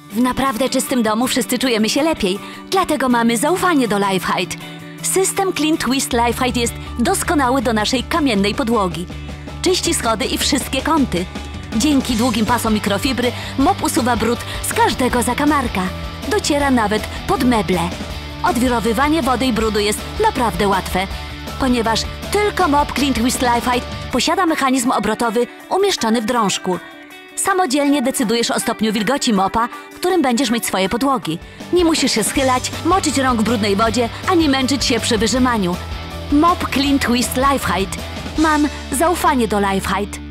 W naprawdę czystym domu wszyscy czujemy się lepiej, dlatego mamy zaufanie do Lifehide. System Clean Twist Lifehide jest doskonały do naszej kamiennej podłogi. Czyści schody i wszystkie kąty. Dzięki długim pasom mikrofibry mop usuwa brud z każdego zakamarka. Dociera nawet pod meble. Odwirowywanie wody i brudu jest naprawdę łatwe, ponieważ tylko mop Clean Twist Lifehide posiada mechanizm obrotowy umieszczony w drążku. Samodzielnie decydujesz o stopniu wilgoci mopa, w którym będziesz myć swoje podłogi. Nie musisz się schylać, moczyć rąk w brudnej wodzie, ani męczyć się przy wyżymaniu. Mop Clean Twist Lifehide. Mam zaufanie do Lifehide.